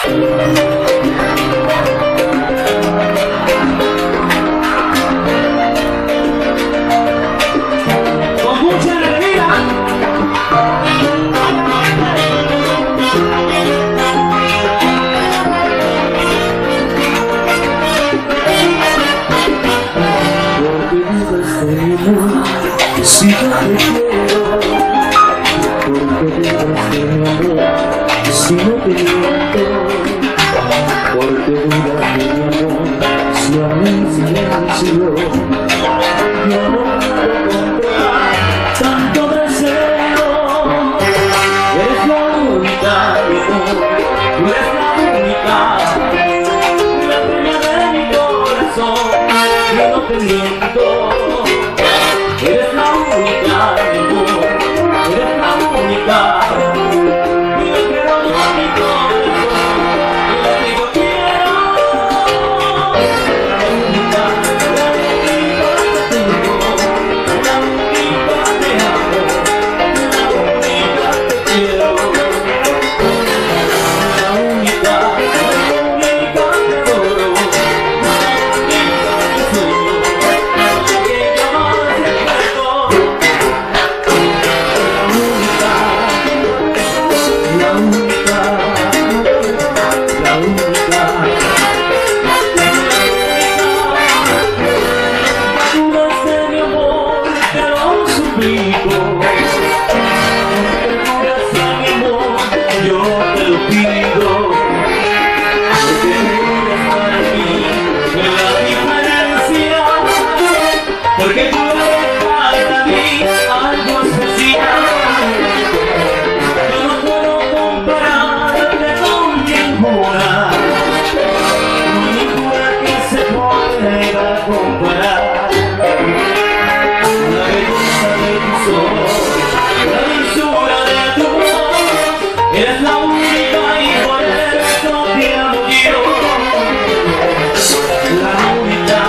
Si yo te quiero, porque dudas de mi amor. Si no te miento, porque dudas de mi amor. Si aún en silencio yo no puedo comprar tanto deseo. Eres la única, mi amor. Tú eres la única, la dueña de mi corazón. Yo no te miento. Eres la única, mi amor, eres la única. Y yo quiero a mi corazón, y le digo quiero. La única que tengo, la única te amo, la única te quiero. La única te adoro, la única que sueño, la que yo más porque tú eres para mí algo especial. Yo no puedo compararte con ninguna, no hay ninguna que se pueda comparar. La belleza de tus ojos, la dulzura de tu voz, eres la única y por eso te amo yo. La única.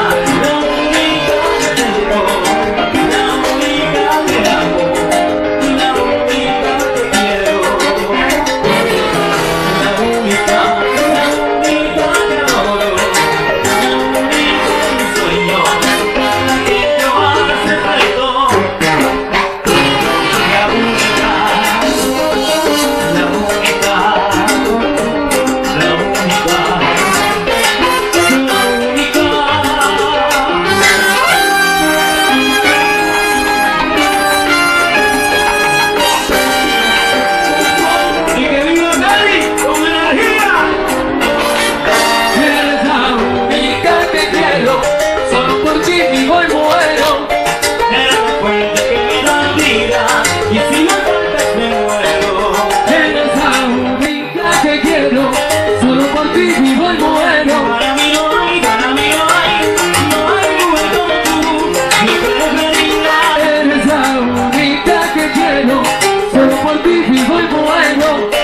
Solo por ti vivo y muero.